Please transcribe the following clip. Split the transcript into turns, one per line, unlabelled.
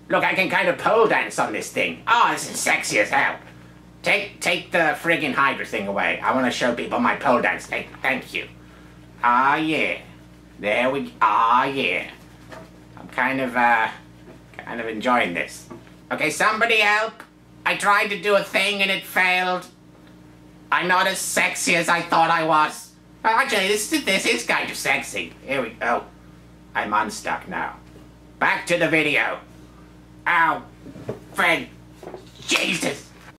Look, I can kind of pole dance on this thing. Oh, this is sexy as hell. Take the friggin' Hydra thing away. I want to show people my pole dance. Thank you. Ah, yeah. There we... Ah, yeah. I'm kind of enjoying this. Okay, somebody help. I tried to do a thing and it failed. I'm not as sexy as I thought I was. Actually, this is kind of sexy. Here we go. I'm unstuck now. Back to the video. Ow. Fred. Jesus.